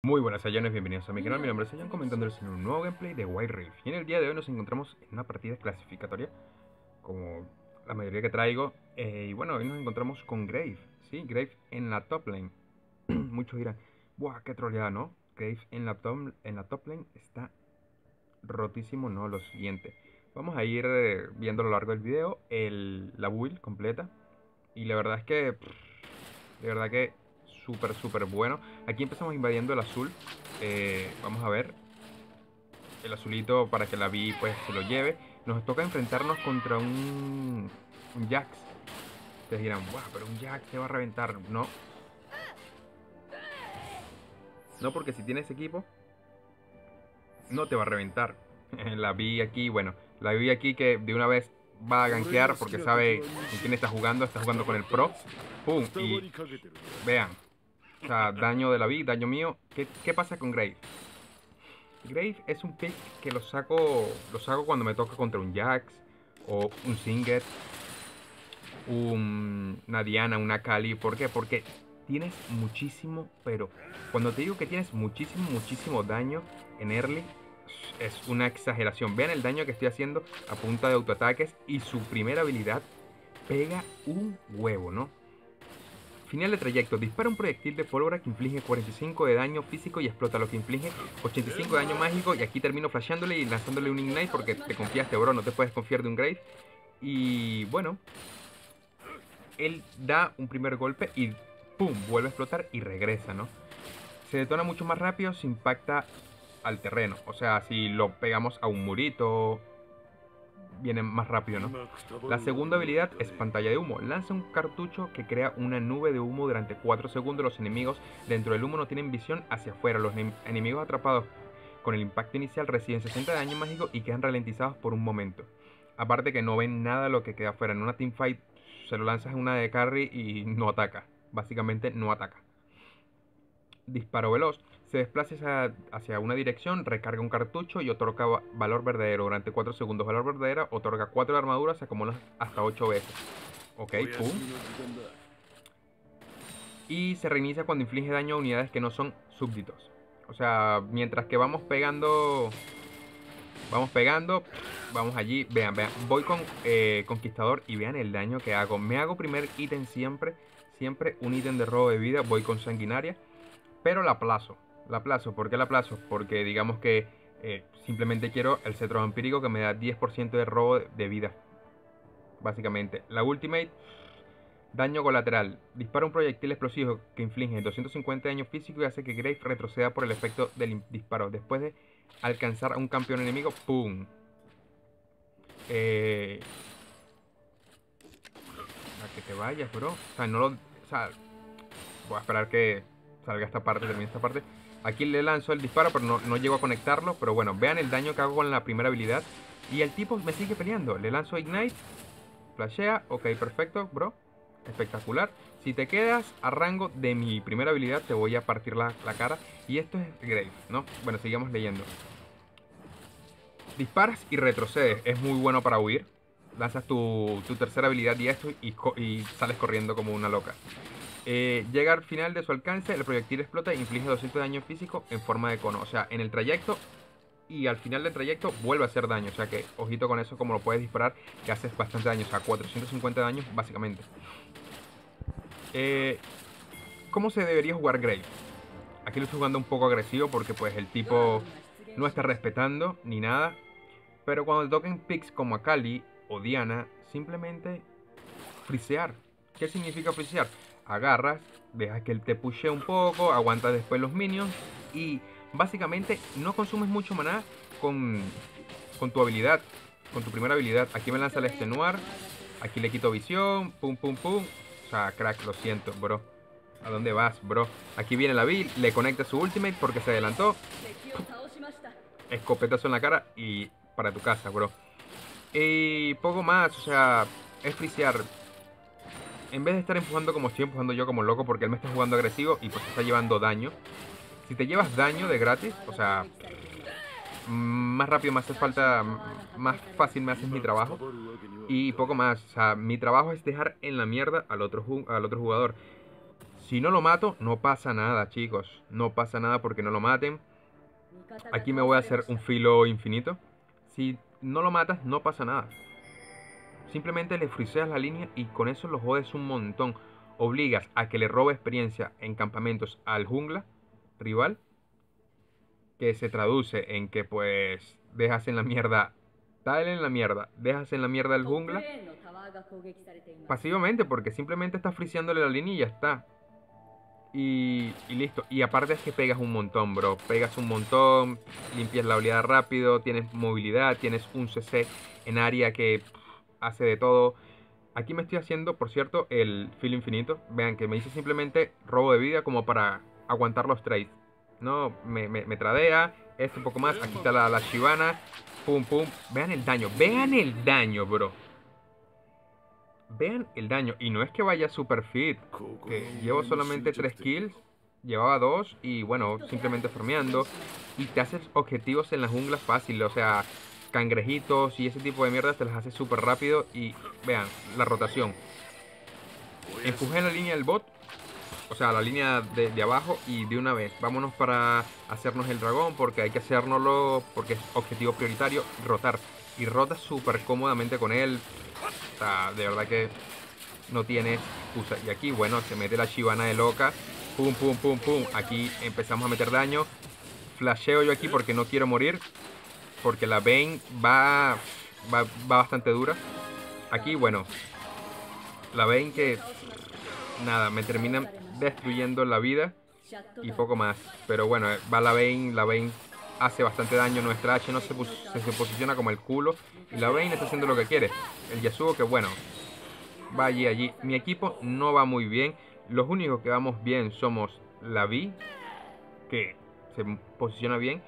Muy buenas Sayones, bienvenidos a mi canal, mi nombre es Sayon, comentándoles en un nuevo gameplay de Wild Rift. Y en el día de hoy nos encontramos en una partida clasificatoria, como la mayoría que traigo. Y bueno, hoy nos encontramos con Grave, ¿sí? Grave en la top lane. Muchos dirán, ¡buah, qué troleada!, ¿no? Grave en la top lane está rotísimo, no, lo siguiente. Vamos a ir viendo a lo largo del video la build completa. Y la verdad es que, de verdad que súper bueno. Aquí empezamos invadiendo el azul. Vamos a ver el azulito para que la Vi pues se lo lleve. Nos toca enfrentarnos contra un Jax. Ustedes dirán, wow, pero un Jax se va a reventar. No. No, porque si tienes equipo, no te va a reventar. La Vi aquí, bueno, la Vi aquí que de una vez va a gankear porque sabe con quién está jugando. Está jugando con el pro. ¡Pum! Y vean. O sea, daño de la Vi, daño mío. ¿Qué pasa con Grave? Grave es un pick que lo saco cuando me toca contra un Jax o un Singed, una Diana, una Kali. ¿Por qué? Porque tienes muchísimo, pero cuando te digo que tienes muchísimo daño en early, es una exageración. Vean el daño que estoy haciendo a punta de autoataques y su primera habilidad pega un huevo, ¿no? Final de trayecto. Dispara un proyectil de pólvora que inflige 45 de daño físico y explota, lo que inflige 85 de daño mágico. Y aquí termino flasheándole y lanzándole un Ignite porque te confiaste, bro. No te puedes confiar de un Grave. Y bueno, él da un primer golpe y ¡pum! Vuelve a explotar y regresa, ¿no? Se detona mucho más rápido, se impacta al terreno. O sea, si lo pegamos a un murito, viene más rápido, ¿no? La segunda habilidad es pantalla de humo. Lanza un cartucho que crea una nube de humo durante 4 segundos. Los enemigos dentro del humo no tienen visión hacia afuera. Los enemigos atrapados con el impacto inicial reciben 60 de daño mágico y quedan ralentizados por un momento. Aparte que no ven nada lo que queda afuera. En una teamfight se lo lanzas en una de carry y no ataca. Básicamente no ataca. Disparo veloz. Se desplaza hacia una dirección, recarga un cartucho y otorga valor verdadero. Durante 4 segundos, valor verdadero otorga 4 de armadura, se acumula hasta 8 veces. Ok, pum. Y se reinicia cuando inflige daño a unidades que no son súbditos. O sea, mientras que vamos pegando, vamos allí. Vean. Voy con Conquistador y vean el daño que hago. Me hago primer ítem siempre un ítem de robo de vida. Voy con Sanguinaria. Pero la aplazo. ¿Por qué la aplazo? Porque digamos que simplemente quiero el cetro vampírico que me da 10% de robo de vida. Básicamente. La ultimate, daño colateral. Dispara un proyectil explosivo que inflige 250 de daño físico y hace que Grave retroceda por el efecto del disparo. Después de alcanzar a un campeón enemigo, ¡pum! A que te vayas, bro. O sea, no lo... O sea, voy a esperar que salga esta parte, termine esta parte. Aquí le lanzo el disparo, pero no llego a conectarlo. Pero bueno, vean el daño que hago con la primera habilidad. Y el tipo me sigue peleando. Le lanzo Ignite. Flashea. Ok, perfecto, bro. Espectacular. Si te quedas a rango de mi primera habilidad, te voy a partir la cara. Y esto es Grave, ¿no? Bueno, sigamos leyendo. Disparas y retrocedes. Es muy bueno para huir. Lanzas tu tercera habilidad y esto y sales corriendo como una loca. Llega al final de su alcance, el proyectil explota e inflige 200 de daño físico en forma de cono. O sea, en el trayecto y al final del trayecto vuelve a hacer daño. O sea que, ojito con eso, como lo puedes disparar, que haces bastante daño. O sea, 450 daños básicamente. ¿Cómo se debería jugar Grave? Aquí lo estoy jugando un poco agresivo porque pues el tipo no está respetando ni nada. Pero cuando te toquen picks como Akali o Diana, simplemente frisear. ¿Qué significa frisear? Agarras, dejas que él te pushe un poco, aguantas después los minions y básicamente no consumes mucho maná con tu habilidad, con tu primera habilidad. Aquí me lanza el extenuar, aquí le quito visión, pum. O sea, crack, lo siento, bro. ¿A dónde vas, bro? Aquí viene la build, le conecta su ultimate porque se adelantó. Escopetazo en la cara y para tu casa, bro. Y poco más, o sea, es frisear. En vez de estar empujando como estoy empujando yo como loco porque él me está jugando agresivo y pues está llevando daño. Si te llevas daño de gratis, o sea, más rápido me hace falta, más fácil me haces mi trabajo. Y poco más, o sea, mi trabajo es dejar en la mierda al otro jugador. Si no lo mato, no pasa nada, chicos. No pasa nada porque no lo maten. Aquí me voy a hacer un filo infinito. Si no lo matas, no pasa nada. Simplemente le friseas la línea y con eso lo jodes un montón. Obligas a que le robe experiencia en campamentos al jungla rival, que se traduce en que pues dejas en la mierda, tal en la mierda, dejas en la mierda el jungla pasivamente porque simplemente estás friseándole la línea y ya está. Y listo. Y aparte es que pegas un montón, bro. Pegas un montón, limpias la oleada rápido, tienes movilidad, tienes un CC en área que hace de todo. Aquí me estoy haciendo, por cierto, el filo infinito. Vean que me hice simplemente robo de vida como para aguantar los trades. No, me tradea. Esto un poco más. Aquí está la Shyvana. Pum, pum. Vean el daño. Vean el daño, bro. Vean el daño. Y no es que vaya super fit. Que llevo solamente 3 kills. Llevaba 2 y bueno, simplemente farmeando. Y te haces objetivos en la jungla fácil. O sea, cangrejitos y ese tipo de mierdas te las haces súper rápido. Y vean, la rotación. Empujé en la línea del bot. O sea, la línea de abajo. Y de una vez, vámonos para hacernos el dragón. Porque hay que hacérnoslo. Porque es objetivo prioritario. Rotar. Y rota súper cómodamente con él. O sea, de verdad que no tiene excusa. Y aquí, bueno, se mete la Shyvana de loca. Pum, pum, pum, pum. Aquí empezamos a meter daño. Flasheo yo aquí porque no quiero morir. Porque la Vayne va bastante dura. Aquí, bueno, la Vayne que, nada, me termina destruyendo la vida. Y poco más. Pero bueno, va la Vayne hace bastante daño. Nuestra H no se posiciona como el culo. Y la Vayne está haciendo lo que quiere. El Yasuo que bueno, va allí. Mi equipo no va muy bien. Los únicos que vamos bien somos la Vi, que se posiciona bien,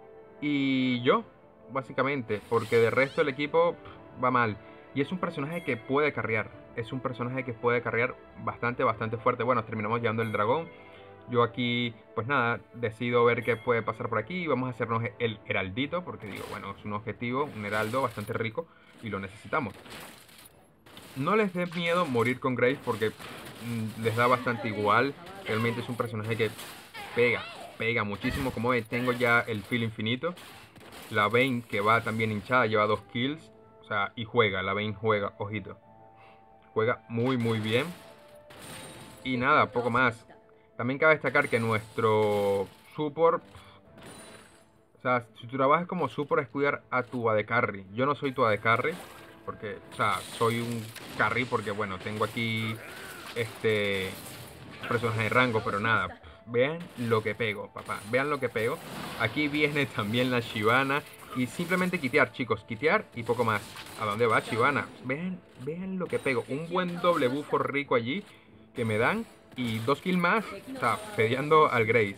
y yo, básicamente. Porque de resto el equipo va mal. Y es un personaje que puede carrear. Es un personaje que puede carrear bastante fuerte. Bueno, terminamos llevando el dragón. Yo aquí, pues nada, decido ver qué puede pasar por aquí. Vamos a hacernos el heraldito, porque digo, bueno, es un objetivo, un heraldo bastante rico y lo necesitamos. No les dé miedo morir con Graves porque les da bastante igual. Realmente es un personaje que pega muchísimo. Como ven, tengo ya el filo infinito. La Vayne que va también hinchada, lleva 2 kills. O sea, y juega, la Vayne juega, ojito. Juega muy bien. Y nada, poco más. También cabe destacar que nuestro support, o sea, si tu trabajo como support es cuidar a tu AD Carry. Yo no soy tu AD Carry, porque, o sea, soy un carry porque, bueno, tengo aquí este personaje de rango, pero nada. Vean lo que pego, papá. Vean lo que pego. Aquí viene también la Shyvana. Y simplemente quitear, chicos. Quitear y poco más. ¿A dónde va Shyvana? Vean lo que pego. Un buen doble buffo rico allí que me dan. Y 2 kills más. O sea, fedeando al Grace.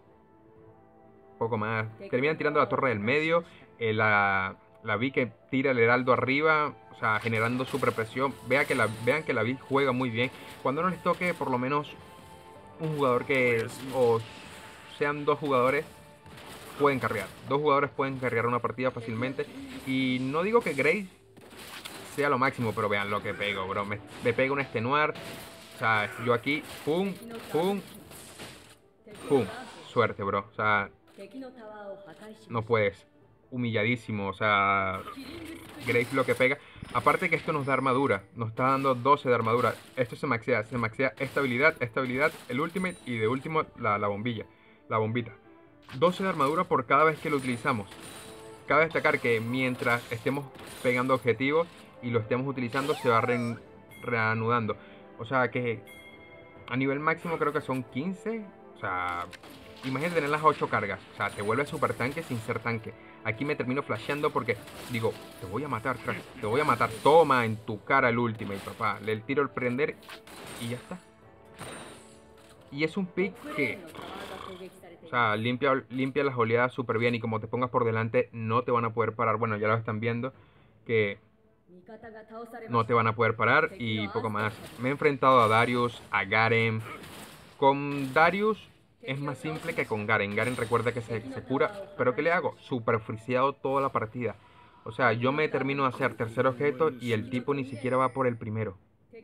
Poco más. Terminan tirando la torre del medio. La Vi que tira el heraldo arriba. O sea, generando super presión. Vean que la Vi juega muy bien. Cuando no les toque por lo menos un jugador que, o sean 2 jugadores, pueden carrear. 2 jugadores pueden carrear una partida fácilmente. Y no digo que Grace sea lo máximo, pero vean lo que pego, bro. Me pega un extenuar. O sea, yo aquí, pum, pum, pum. Suerte, bro. O sea, no puedes. Humilladísimo. O sea, Grace lo que pega. Aparte que esto nos da armadura. Nos está dando 12 de armadura. Esto se maxea. Se maxea esta habilidad, el ultimate y de último la bombilla. La bombita. 12 de armadura por cada vez que lo utilizamos. Cabe destacar que mientras estemos pegando objetivos y lo estemos utilizando se va reanudando. O sea que a nivel máximo creo que son 15. O sea, imagínate tener las 8 cargas. O sea, te vuelves super tanque sin ser tanque. Aquí me termino flasheando porque digo, te voy a matar, crack. Te voy a matar. Toma en tu cara el ultimate, papá. Le tiro el prender y ya está. Y es un pick que, o sea, limpia las oleadas súper bien. Y como te pongas por delante, no te van a poder parar. Bueno, ya lo están viendo. Que no te van a poder parar. Y poco más. Me he enfrentado a Darius, a Garen. Con Darius es más simple que con Garen. Garen recuerda que se cura. Pero ¿qué le hago? Super friseado toda la partida. O sea, yo me termino de hacer tercer objeto y el tipo ni siquiera va por el primero.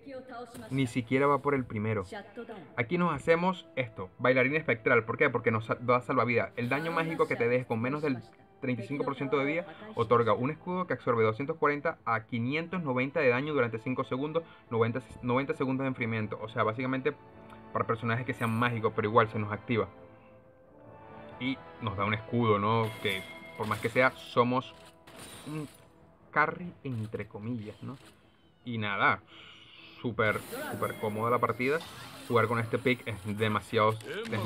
Ni siquiera va por el primero. Aquí nos hacemos esto, bailarín espectral. ¿Por qué? Porque nos da salvavidas. El daño mágico que te deje con menos del 35% de vida otorga un escudo que absorbe 240 a 590 de daño durante 5 segundos, 90 segundos de enfriamiento. O sea, básicamente para personajes que sean mágicos, pero igual se nos activa. Y nos da un escudo, ¿no? Que por más que sea, somos un carry entre comillas, ¿no? Y nada, súper cómoda la partida. Jugar con este pick es demasiado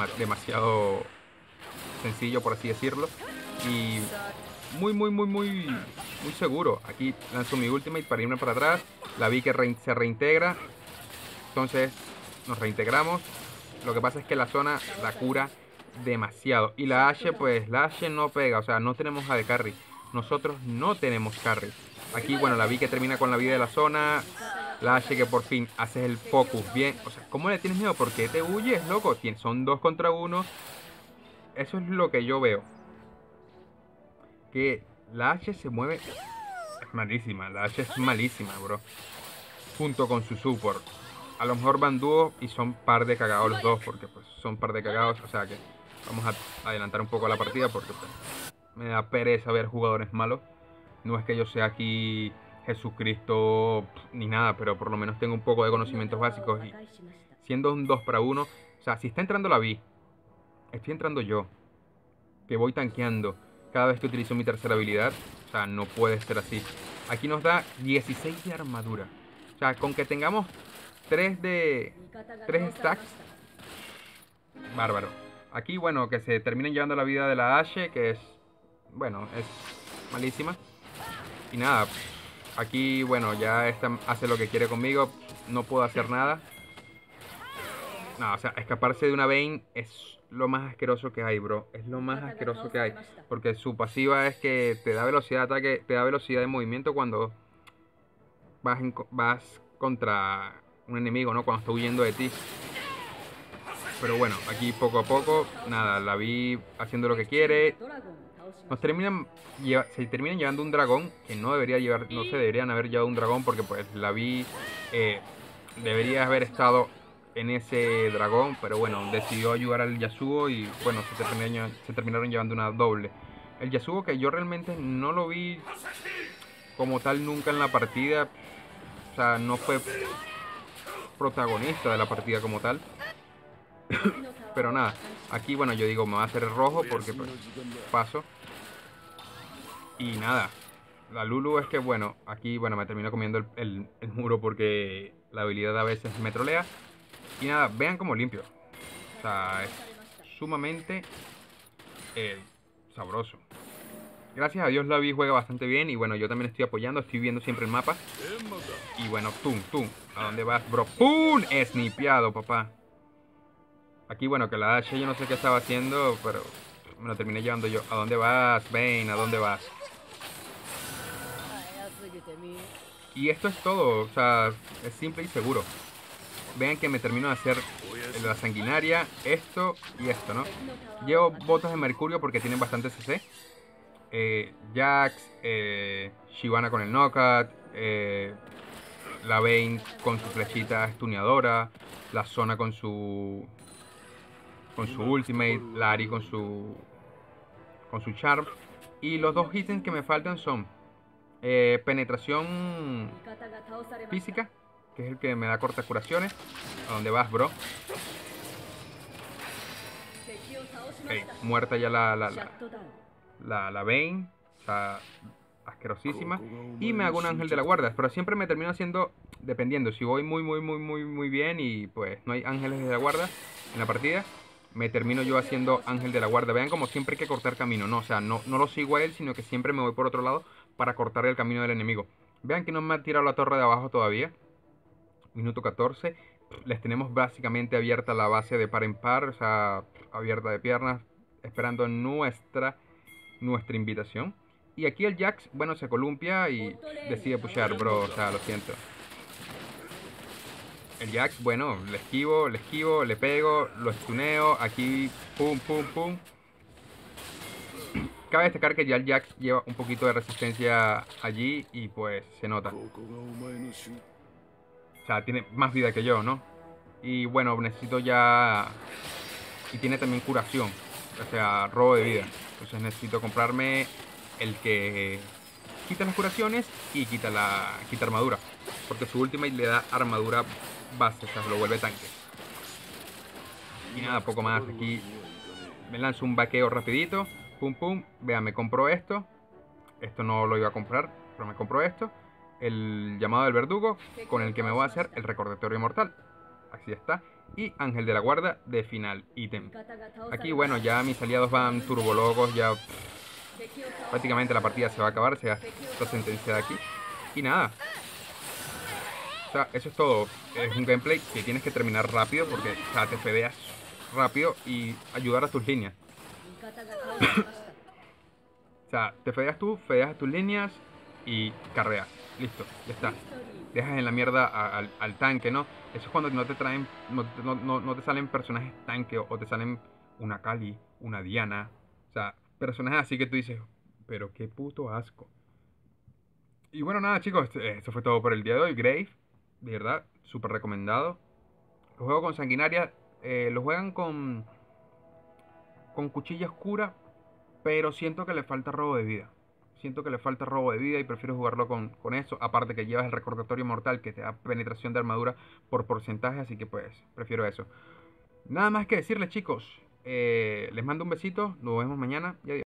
sencillo, por así decirlo. Y muy seguro. Aquí lanzo mi ultimate para irme para atrás. La vi que se reintegra. Entonces nos reintegramos. Lo que pasa es que la zona la cura demasiado. Y la Ashe, pues la Ashe no pega. O sea, no tenemos AD carry. Nosotros no tenemos carry. Aquí, bueno, la vi que termina con la vida de la zona. La Ashe que por fin haces el focus bien. O sea, ¿cómo le tienes miedo? ¿Por qué te huyes, loco? Son 2 contra 1. Eso es lo que yo veo. Que la Ashe se mueve. Es malísima. La Ashe es malísima, bro. Junto con su support. A lo mejor van dúos y son par de cagados los dos. Porque pues son par de cagados. O sea que vamos a adelantar un poco la partida. Porque pues, me da pereza ver jugadores malos. No es que yo sea aquí Jesucristo ni nada, pero por lo menos tengo un poco de conocimientos básicos. Y siendo un 2 para 1, o sea, si está entrando la Vi, estoy entrando yo, que voy tanqueando cada vez que utilizo mi tercera habilidad. O sea, no puede ser así. Aquí nos da 16 de armadura. O sea, con que tengamos 3 stacks, bárbaro. Aquí, bueno, que se terminen llevando la vida de la Ashe, que es, bueno, es malísima. Y nada, aquí, bueno, ya esta hace lo que quiere conmigo. No puedo hacer nada. No, o sea, escaparse de una Vayne es lo más asqueroso que hay, bro. Es lo más asqueroso que hay. Porque su pasiva es que te da velocidad de ataque, te da velocidad de movimiento cuando vas contra un enemigo, ¿no? Cuando está huyendo de ti. Pero bueno, aquí poco a poco, nada, la vi haciendo lo que quiere. Se terminan llevando un dragón que no se deberían haber llevado un dragón porque pues la vi debería haber estado en ese dragón, pero bueno, decidió ayudar al Yasuo y bueno, se terminaron llevando una doble. El Yasuo que yo realmente no lo vi como tal nunca en la partida, o sea, no fue protagonista de la partida como tal. Pero nada, aquí bueno, yo digo, me va a hacer rojo porque pues, paso. Y nada, la Lulu es que bueno, aquí bueno, me termino comiendo el muro porque la habilidad a veces me trolea. Y nada, vean cómo limpio. O sea, es sumamente sabroso. Gracias a Dios la Vi juega bastante bien y bueno, yo también estoy apoyando, estoy viendo siempre el mapa. Y bueno, tum, ¿a dónde vas, bro? ¡Pum! Snipeado, papá. Aquí bueno, que la Ashe yo no sé qué estaba haciendo, pero me lo terminé llevando yo. ¿A dónde vas, Vayne? ¿A dónde vas? Y esto es todo, o sea, es simple y seguro. Vean que me termino de hacer la sanguinaria, esto y esto, ¿no? Llevo botas de mercurio porque tienen bastante CC. Jax, Shyvana con el knockout, la Vayne con su flechita estuneadora, la Zona con su ultimate, la Ahri con su charm. Y los dos ítems que me faltan son penetración física, que es el que me da cortas curaciones. ¿A dónde vas, bro? Okay, muerta ya la Vayne. O sea, asquerosísima. Y me hago un ángel de la guarda. Pero siempre me termino haciendo, dependiendo. Si voy muy bien y pues no hay ángeles de la guarda en la partida, me termino yo haciendo ángel de la guarda. Vean como siempre hay que cortar camino, ¿no? O sea, no lo sigo a él, sino que siempre me voy por otro lado para cortar el camino del enemigo. Vean que no me ha tirado la torre de abajo todavía. Minuto 14. Les tenemos básicamente abierta la base de par en par, o sea, abierta de piernas, esperando nuestra invitación. Y aquí el Jax, bueno, se columpia y decide pushear, bro, o sea, lo siento. El Jax, bueno, le esquivo, le pego, lo stuneo, aquí, pum. Cabe destacar que ya el Jax lleva un poquito de resistencia allí y pues se nota. sea, tiene más vida que yo, ¿no? Y bueno, necesito ya... Y tiene también curación, o sea, robo de vida. Entonces necesito comprarme el que quita las curaciones y quita armadura. Porque su ultimate le da armadura base, o sea, lo vuelve tanque. Y nada, poco más. Aquí me lanzo un vaqueo rapidito. Pum pum. Vea, me compró esto. Esto no lo iba a comprar, pero me compró esto. El llamado del verdugo, con el que me voy a hacer el recordatorio mortal. Así está. Y Ángel de la Guarda de final ítem. Aquí, bueno, ya mis aliados van turbologos, ya prácticamente la partida se va a acabar, se está sentenciada aquí. Y nada. O sea, eso es todo. Es un gameplay que tienes que terminar rápido porque, o sea, te fedeas rápido y ayudar a tus líneas. O sea, te fedeas tú, fedeas a tus líneas y carreas. Listo, ya está. Dejas en la mierda al tanque, ¿no? Eso es cuando no te traen, no te salen personajes tanque o te salen una Kali, una Diana. O sea, personajes así que tú dices, pero qué puto asco. Y bueno, nada, chicos, eso fue todo por el día de hoy. Grave, de verdad, súper recomendado. Lo juego con sanguinaria, lo juegan con cuchilla oscura, pero siento que le falta robo de vida. Siento que le falta robo de vida y prefiero jugarlo con eso. Aparte que llevas el recordatorio mortal que te da penetración de armadura por porcentaje, así que pues prefiero eso. Nada más que decirles, chicos. Les mando un besito, nos vemos mañana y adiós.